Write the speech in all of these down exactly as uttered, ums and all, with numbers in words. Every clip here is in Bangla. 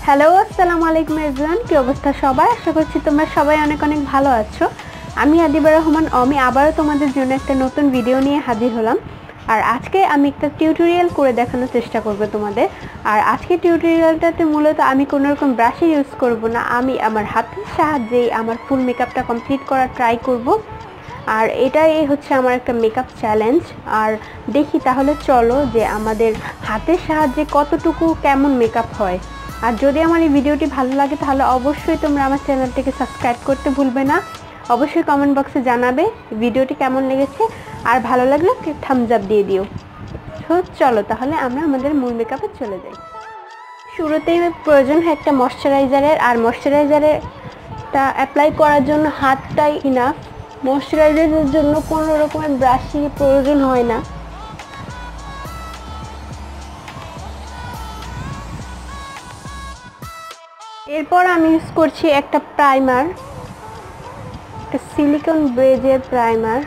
হ্যালো আসসালামু আলাইকুম এভরিওয়ান, কি অবস্থা সবাই? আশা করছি তোমরা সবাই অনেক অনেক ভালো আছো। আমি আদিবা রহমান, আমি আবারও তোমাদের জন্য একটা নতুন ভিডিও নিয়ে হাজির হলাম। আর আজকে আমি একটা টিউটোরিয়াল করে দেখানোর চেষ্টা করব তোমাদের। আর আজকে টিউটোরিয়ালটাতে মূলত আমি কোনো রকম ব্রাশে ইউজ করব না, আমি আমার হাতের সাহায্যেই আমার ফুল মেকআপটা কমপ্লিট করার ট্রাই করব। আর এটাই হচ্ছে আমার একটা মেকআপ চ্যালেঞ্জ। আর দেখি তাহলে চলো যে আমাদের হাতের সাহায্যে কতটুকু কেমন মেকআপ হয়। আর যদি আমার এই ভিডিওটি ভালো লাগে তাহলে অবশ্যই তোমরা আমার চ্যানেলটিকে সাবস্ক্রাইব করতে ভুলবে না। অবশ্যই কমেন্ট বক্সে জানাবে ভিডিওটি কেমন লেগেছে, আর ভালো লাগলে থামস আপ দিয়ে দিও। তো চলো তাহলে আমরা আমাদের মূল মেকআপে চলে যাই। শুরুতেই প্রয়োজন হয় একটা ময়শ্চারাইজারের, আর ময়শ্চারাইজারেরটা অ্যাপ্লাই করার জন্য হাতটাই ইনাফ। ময়শ্চারাইজারের জন্য কোনো রকমের ব্রাশি প্রয়োজন হয় না। এরপর আমি ইউজ করছি একটা প্রাইমার, একটা সিলিকন বেজের প্রাইমার।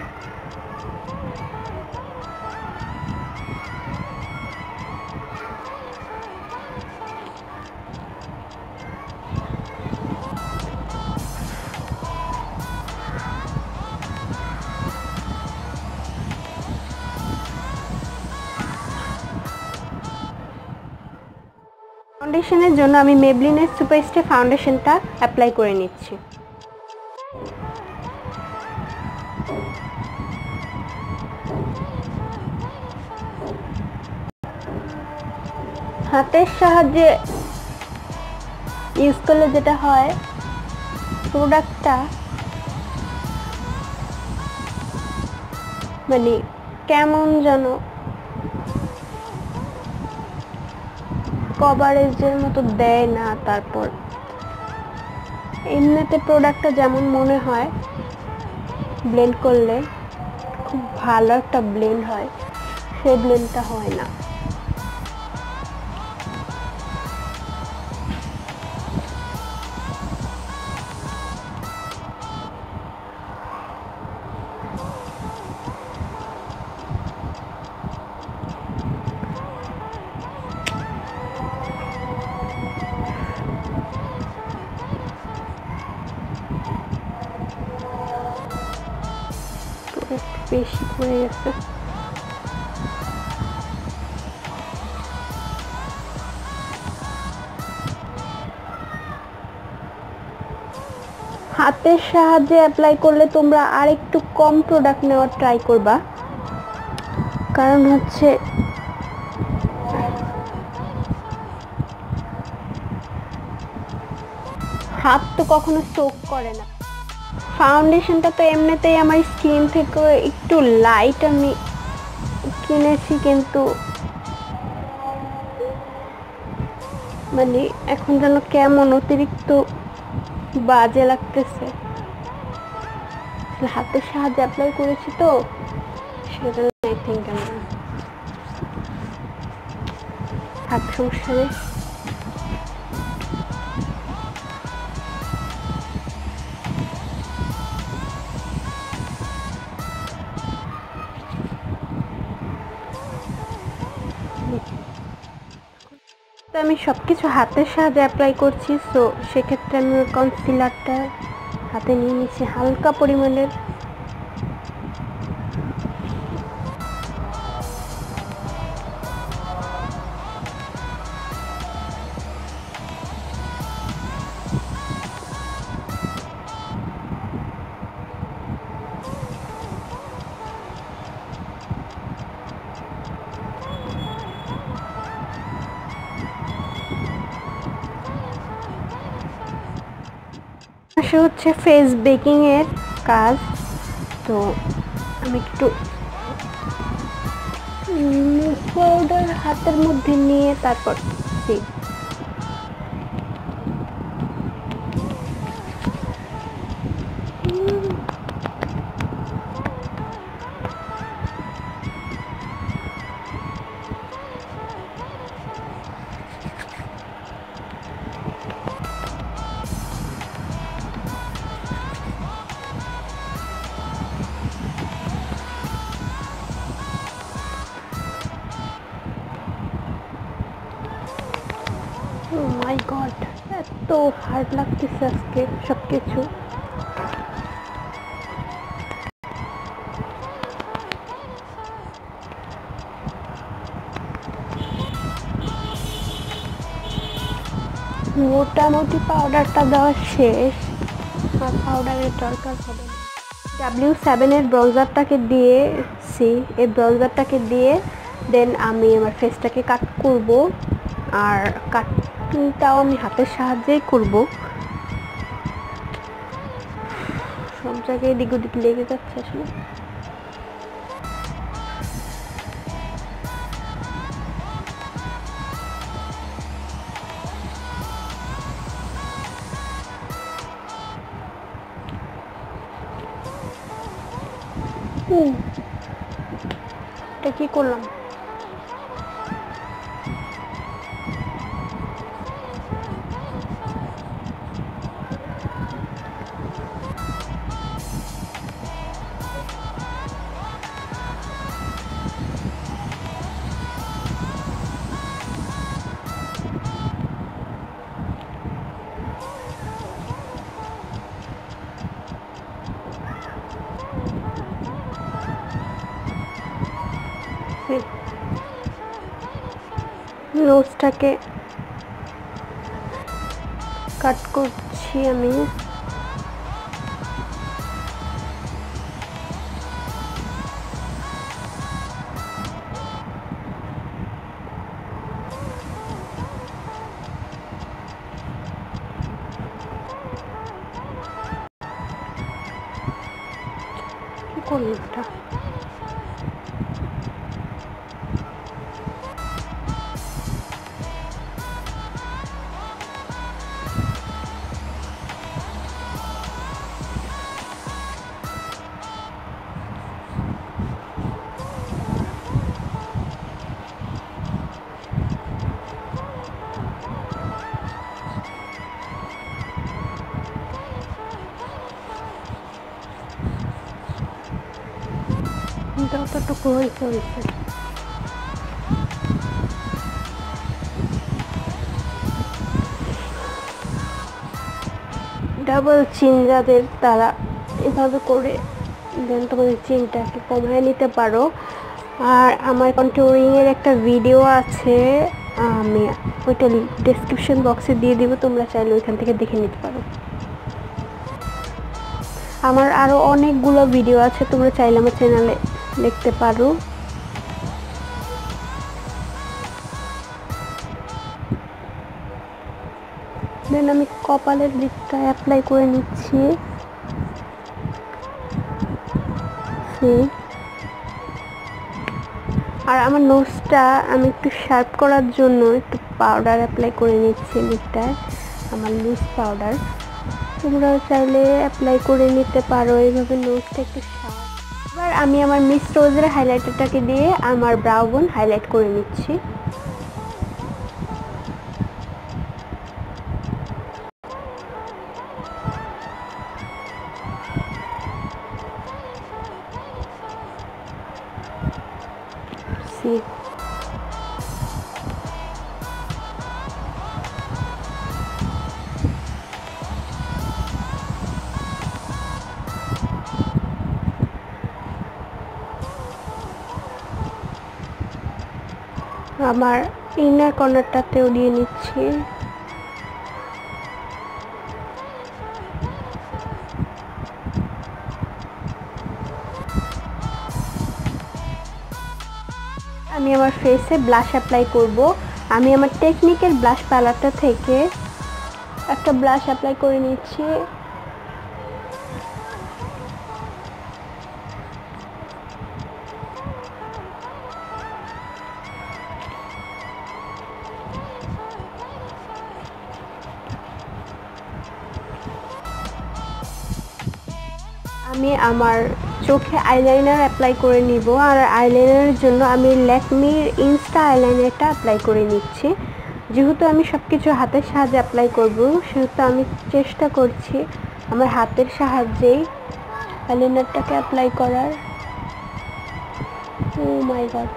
ফাউন্ডেশনের জন্য আমি মেবলিনের সুপারস্টে ফাউন্ডেশনটা অ্যাপ্লাই করে নিচ্ছি। হাতের সাহায্যে ইউজ করলে যেটা হয়, প্রোডাক্টটা মানে কেমন যেন কভারেজের মতো দেয় না। তারপর এমনিতে প্রোডাক্টটা যেমন মনে হয় ব্লেন্ড করলে খুব ভালো একটা ব্লেন্ড হয়, সেই ব্লেন্ডটা হয় না। বেশি পড়ে গেছে। হাতের সাহায্যে অ্যাপ্লাই করলে তোমরা আর একটু কম প্রোডাক্ট নেওয়ার ট্রাই করবা, কারণ হচ্ছে হাত তো কখনো সোক করে না। ফাউন্ডেশনটা তো এমনিতেই আমার স্কিন থেকে একটু লাইট আমি কিনেছি, কিন্তু মানে এখন যেন কেমন অতিরিক্ত বাজে লাগতেছে। হাতের সাহায্যে অ্যাপ্লাই করেছি তো সেটা আই থিঙ্ক আমরা হাত সমস্যা নেই। তো আমি সব কিছু হাতের সাহায্যে অ্যাপ্লাই করছি, সো সেক্ষেত্রে আমি কনসিলারটা হাতে নিয়ে নিচ্ছি হালকা পরিমাণের। সে হচ্ছে ফেস বেকিং এর কাজ, তো আমি একটু পাউডার হাতের মধ্যে নিয়ে তারপর Oh my god. এত হার্ড লাগতেছে আজকে সবকিছু। মোটামুটি পাউডারটা দেওয়া শেষ, আর পাউডারের দরকার হবে না। ডাব্লিউ সেভেনের ব্রাউজারটাকে দিয়ে সি এই ব্রাউজারটাকে দিয়ে দেন আমি আমার ফেসটাকে কাট করব, আর কাটটাও আমি হাতের সাহায্যেই করব। সব জায়গায় এদিক ওদিক লেগে যাচ্ছে আসলে। এটা কি করলাম? নোজটাকে কাট করছি আমি। কি করলি এটা? যতটুকু হয়েছে হয়েছে। ডাবল চিন যাদের, তারা এভাবে করে দেন তোমাদের চিনটাকে কমায় নিতে পারো। আর আমার কন্ট্যুরিংয়ের একটা ভিডিও আছে, আমি ওইটা ডেসক্রিপশন বক্সে দিয়ে দিব, তোমরা চাইলে ওইখান থেকে দেখে নিতে পারো। আমার আরও অনেকগুলো ভিডিও আছে, তোমরা চাইলে আমার চ্যানেলে দেখতে পারো। দেন আমি কপালের দিকটা অ্যাপ্লাই করে নিচ্ছি। আর আমার নোজটা আমি একটু শার্প করার জন্য একটু পাউডার অ্যাপ্লাই করে নিচ্ছি দিকটায়, আমার লুজ পাউডার। তোমরাও চাইলে অ্যাপ্লাই করে নিতে পারো এইভাবে নোজটা একটু শার্প। এবার আমি আমার মিস রোজের হাইলাইটারটাকে দিয়ে আমার ব্রাউ বোন হাইলাইট করে নিচ্ছি। আমার ইনার কর্নারটাতেও দিয়ে নিচ্ছি। আমি আমার ফেসে ব্লাশ অ্যাপ্লাই করব। আমি আমার টেকনিকের ব্লাশ প্যালেটটা থেকে একটা ব্লাশ অ্যাপ্লাই করে নিচ্ছি। আমি আমার চোখে আইলাইনার অ্যাপ্লাই করে নিব। আর আইলাইনারের জন্য আমি ল্যাকমির ইনস্টা আইলাইনারটা অ্যাপ্লাই করে নিচ্ছি। যেহেতু আমি সব কিছু হাতের সাহায্যে অ্যাপ্লাই করব, সেহেতু আমি চেষ্টা করছি আমার হাতের সাহায্যেই আইলাইনারটাকে অ্যাপ্লাই করার। ও মাই গড,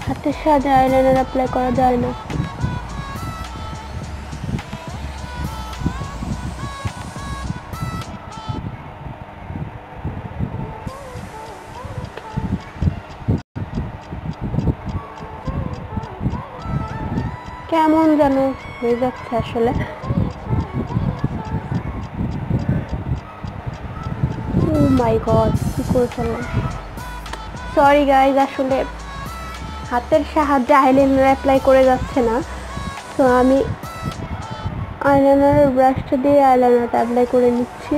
হাতের সাহায্যে আইলাইনার অ্যাপ্লাই করা যায় না। কেমন যেন হয়ে যাচ্ছে আসলে। ও মাই গড, কি করে ফেললাম। সরি গাইজ, আসলে হাতের সাহায্যে আইলাইনার অ্যাপ্লাই করে যাচ্ছে না, তো আমি আইলাইনার ব্রাশটা দিয়ে আইলাইনারটা অ্যাপ্লাই করে নিচ্ছি।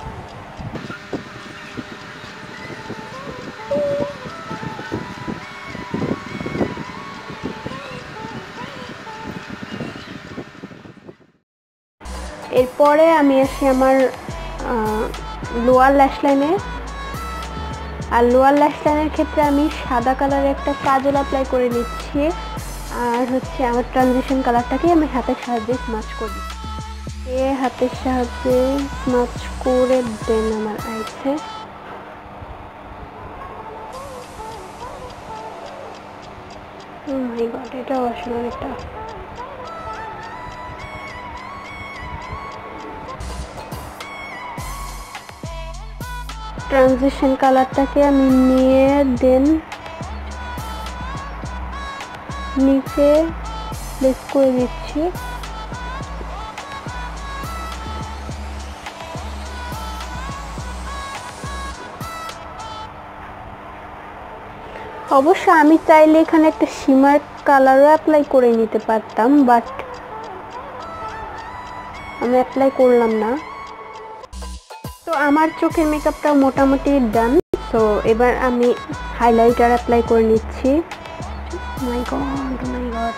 এরপরে আমি আসি আমার লোয়ার ল্যাশ লাইনে। আর লোয়ার ল্যাশ লাইনের ক্ষেত্রে আমি সাদা কালারের একটা কাজল অ্যাপ্লাই করে নিচ্ছি, আর হচ্ছে আমার ট্রানজিশন কালারটাকে আমি হাতের সাহায্যে স্মাচ করি। এ হাতের সাহায্যে স্মাচ করে দেন আমার আইসে। ও মাই গড, এটাও আসলে অনেকটা। ট্রানজিশন কালারটাকে আমি নিয়ে দেন নিচে প্লেস করে দিচ্ছি। অবশ্য আমি চাইলে এখানে একটা শিমার কালারও অ্যাপ্লাই করে নিতে পারতাম, বাট আমি অ্যাপ্লাই করলাম না। তো আমার চোখের মেকআপটা মোটামুটি ডান। তো এবার আমি হাইলাইটার অ্যাপ্লাই করে নিচ্ছি। মাই গড মাই গড,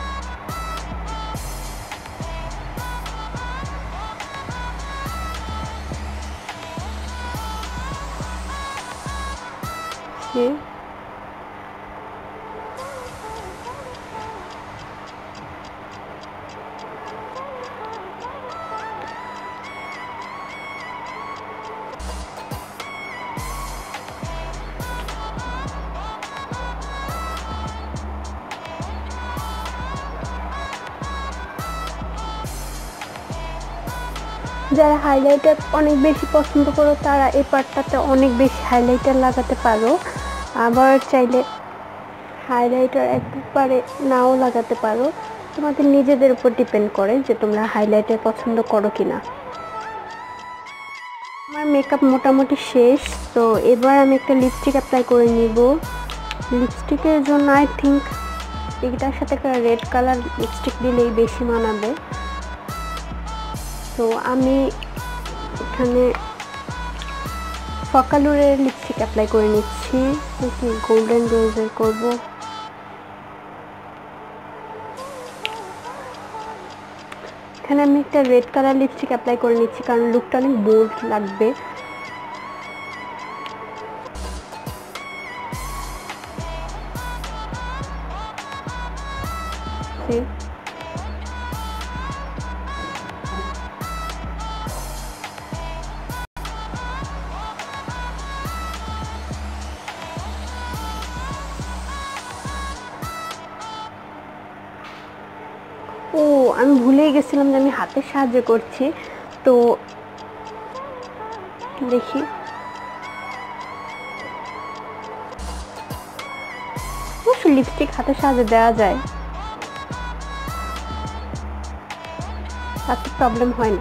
যারা হাইলাইটার অনেক বেশি পছন্দ করো তারা এই পার্টটাতে অনেক বেশি হাইলাইটার লাগাতে পারো, আবার চাইলে হাইলাইটার একবারে নাও লাগাতে পারো। তোমাদের নিজেদের উপর ডিপেন্ড করে যে তোমরা হাইলাইটার পছন্দ করো কিনা। আমার মেকআপ মোটামুটি শেষ। তো এবার আমি একটা লিপস্টিক অ্যাপ্লাই করে নিব। লিপস্টিকের জন্য আই থিঙ্ক এটার সাথে একটা রেড কালার লিপস্টিক দিলেই বেশি মানাবে। তো আমি এখানে ফকালুরের লিপস্টিক অ্যাপ্লাই করে নিচ্ছি, কি গোল্ডেন রোজের করব। এখানে আমি একটা রেড কালার লিপস্টিক অ্যাপ্লাই করে নিচ্ছি কারণ লুকটা অনেক বোল্ড লাগবে। ও আমি ভুলেই গেছিলাম যে আমি হাতের সাহায্যে করছি। তো দেখি, অবশ্য লিপস্টিক হাতের সাহায্যে দেওয়া যায়, তাতে প্রবলেম হয় না।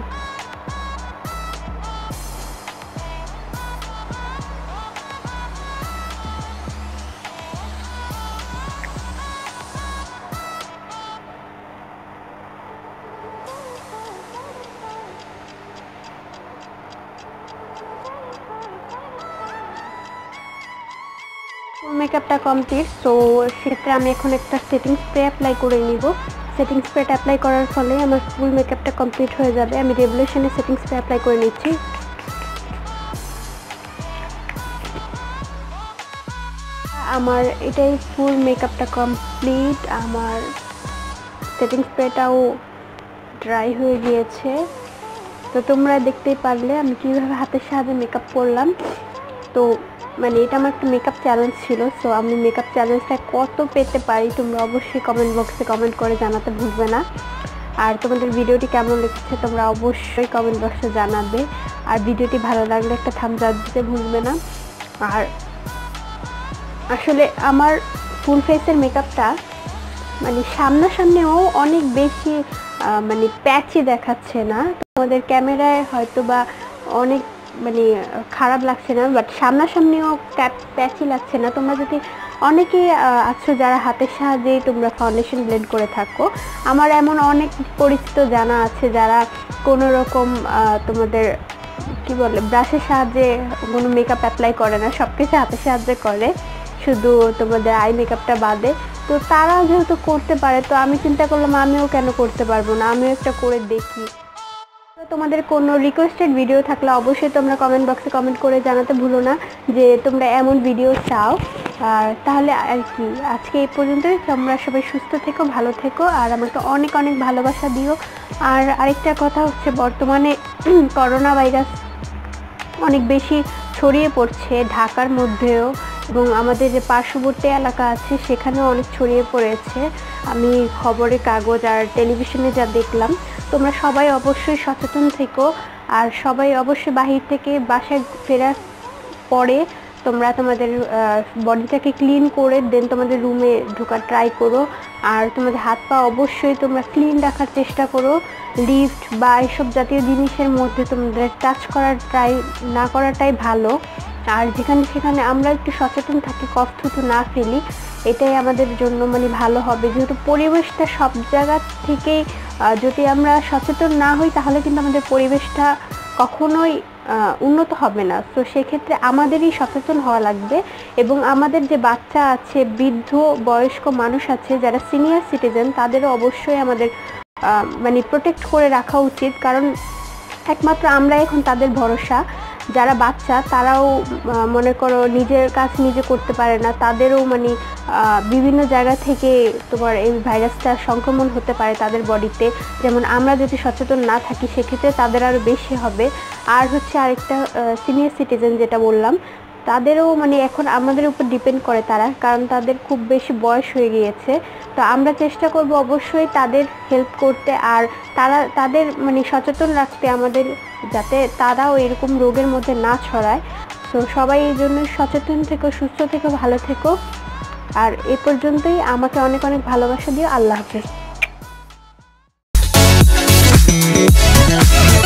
মেকআপটা কমপ্লিট। সো সেক্ষেত্রে আমি এখন একটা সেটিং স্প্রে অ্যাপ্লাই করে নিব। সেটিং স্প্রেটা অ্যাপ্লাই করার ফলে আমার ফুল মেকআপটা কমপ্লিট হয়ে যাবে। আমি রেভলিউশনের সেটিং স্প্রে অ্যাপ্লাই করে নিচ্ছি। আমার এটাই ফুল মেকআপটা কমপ্লিট। আমার সেটিং স্প্রেটাও ড্রাই হয়ে গিয়েছে। তো তোমরা দেখতেই পারলে আমি কীভাবে হাতের সাহায্যে মেকআপ করলাম। তো মানে এটা আমার একটা মেকআপ চ্যালেঞ্জ ছিল। সো আমি মেকআপ চ্যালেঞ্জটা কত পেতে পারি তোমরা অবশ্যই কমেন্ট বক্সে কমেন্ট করে জানাতে ভুলবে না। আর তোমাদের ভিডিওটি কেমন লেগেছে তোমরা অবশ্যই কমেন্ট বক্সে জানাবে। আর ভিডিওটি ভালো লাগলে একটা থামস আপ দিতে ভুলবে না। আর আসলে আমার ফুল ফেসের মেকআপটা মানে সামনাসামনিও অনেক বেশি মানে প্যাচি দেখাচ্ছে না, তোমাদের ক্যামেরায় হয়তো বা অনেক মানে খারাপ লাগছে না, বাট সামনাসামনিও প্যাচি লাগছে না। তোমরা যদি অনেকেই আছো যারা হাতের সাহায্যেই তোমরা ফাউন্ডেশন ব্লেন্ড করে থাকো, আমার এমন অনেক পরিচিত জানা আছে যারা কোনো রকম তোমাদের কি বলে ব্রাশের সাহায্যে কোনো মেকআপ অ্যাপ্লাই করে না, সব কিছু হাতের সাহায্যে করে, শুধু তোমাদের আই মেকআপটা বাদে। তো তারা যেহেতু করতে পারে তো আমি চিন্তা করলাম আমিও কেন করতে পারবো না, আমিও একটা করে দেখি। তোমাদের কোনো রিকোয়েস্টেড ভিডিও থাকলে অবশ্যই তোমরা কমেন্ট বক্সে কমেন্ট করে জানাতে ভুলো না যে তোমরা এমন ভিডিও চাও। আর তাহলে আর কি আজকে এই পর্যন্তই। তোমরা সবাই সুস্থ থেকো, ভালো থেকো, আর আমাকে অনেক অনেক ভালোবাসা দিও। আর আরেকটা কথা হচ্ছে, বর্তমানে করোনা ভাইরাস অনেক বেশি ছড়িয়ে পড়ছে ঢাকার মধ্যেও, এবং আমাদের যে পার্শ্ববর্তী এলাকা আছে সেখানেও অনেক ছড়িয়ে পড়েছে। আমি খবরের কাগজ আর টেলিভিশনে যা দেখলাম। তোমরা সবাই অবশ্যই সচেতন থেকো, আর সবাই অবশ্যই বাহির থেকে বাসায় ফেরার পরে তোমরা তোমাদের বডিটাকে ক্লিন করে দেন তোমাদের রুমে ঢোকার ট্রাই করো। আর তোমাদের হাত পা অবশ্যই তোমরা ক্লিন রাখার চেষ্টা করো। লিফট বা এসব জাতীয় জিনিসের মধ্যে তোমাদের টাচ করার ট্রাই না করাটাই ভালো। আর যেখানে সেখানে আমরা একটু সচেতন থাকি, কফ থুতু না ফেলি, এটাই আমাদের জন্য মানে ভালো হবে। যেহেতু পরিবেশটা সব জায়গা থেকেই যদি আমরা সচেতন না হই তাহলে কিন্তু আমাদের পরিবেশটা কখনোই উন্নত হবে না। তো সেক্ষেত্রে আমাদেরই সচেতন হওয়া লাগবে, এবং আমাদের যে বাচ্চা আছে, বৃদ্ধ বয়স্ক মানুষ আছে, যারা সিনিয়র সিটিজেন, তাদেরও অবশ্যই আমাদের মানে প্রোটেক্ট করে রাখা উচিত, কারণ একমাত্র আমরা এখন তাদের ভরসা। যারা বাচ্চা তারাও মনে করো নিজের কাজ নিজে করতে পারে না, তাদেরও মানে বিভিন্ন জায়গা থেকে তোমার এই ভাইরাসটা সংক্রমণ হতে পারে তাদের বডিতে। যেমন আমরা যদি সচেতন না থাকি সেক্ষেত্রে তাদের আরও বেশি হবে। আর হচ্ছে আরেকটা সিনিয়র সিটিজেন যেটা বললাম, তাদেরও মানে এখন আমাদের উপর ডিপেন্ড করে তারা, কারণ তাদের খুব বেশি বয়স হয়ে গিয়েছে। তো আমরা চেষ্টা করব অবশ্যই তাদের হেল্প করতে, আর তারা তাদের মানে সচেতন রাখতে আমাদের, যাতে তারাও এরকম রোগের মধ্যে না ছড়ায়। তো সবাই এই জন্য সচেতন থেকো, সুস্থ থেকো, ভালো থেকো। আর এ পর্যন্তই। আমাকে অনেক অনেক ভালোবাসা দিও। আল্লাহ হাফেজ।